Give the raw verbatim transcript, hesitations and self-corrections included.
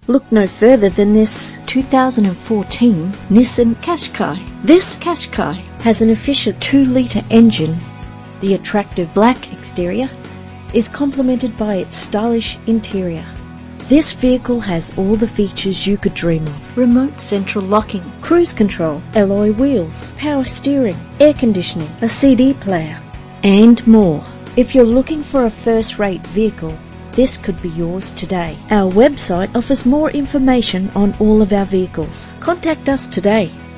Look no further than this two thousand fourteen Nissan Qashqai. This Qashqai has an efficient two litre engine. The attractive black exterior is complemented by its stylish interior. This vehicle has all the features you could dream of: remote central locking, cruise control, alloy wheels, power steering, air conditioning, a C D player, and more. If you're looking for a first-rate vehicle, this could be yours today. Our website offers more information on all of our vehicles. Contact us today.